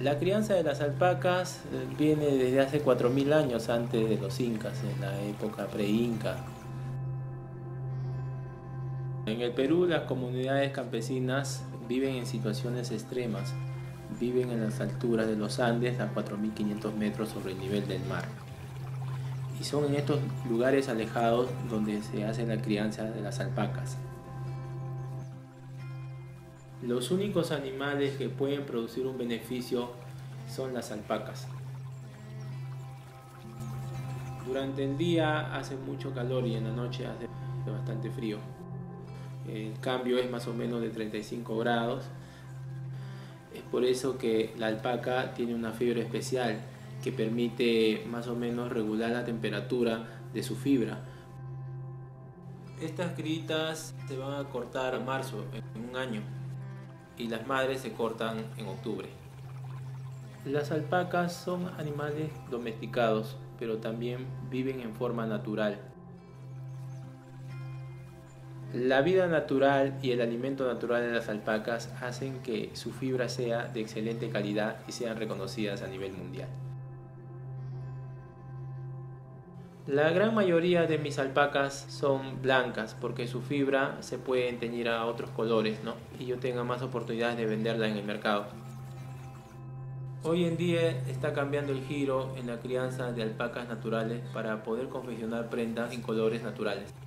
La crianza de las alpacas viene desde hace 4000 años antes de los incas, en la época pre-inca. En el Perú las comunidades campesinas viven en situaciones extremas, viven en las alturas de los Andes a 4500 metros sobre el nivel del mar. Y son en estos lugares alejados donde se hace la crianza de las alpacas. Los únicos animales que pueden producir un beneficio son las alpacas. Durante el día hace mucho calor y en la noche hace bastante frío. El cambio es más o menos de 35 grados. Es por eso que la alpaca tiene una fibra especial que permite más o menos regular la temperatura de su fibra. Estas critas se van a cortar en marzo, en un año, y las madres se cortan en octubre. Las alpacas son animales domesticados, pero también viven en forma natural. La vida natural y el alimento natural de las alpacas hacen que su fibra sea de excelente calidad y sean reconocidas a nivel mundial. La gran mayoría de mis alpacas son blancas porque su fibra se puede teñir a otros colores, ¿no? Y yo tenga más oportunidades de venderla en el mercado. Hoy en día está cambiando el giro en la crianza de alpacas naturales para poder confeccionar prendas en colores naturales.